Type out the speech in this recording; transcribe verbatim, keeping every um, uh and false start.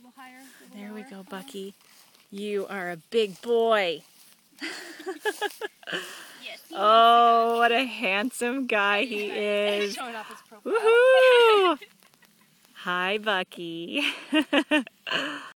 little higher. A little There we lower. go, Bucky. You are a big boy. Yes, he Oh, what a handsome guy he is. Showing off his profile. Woohoo! Hi, Bucky.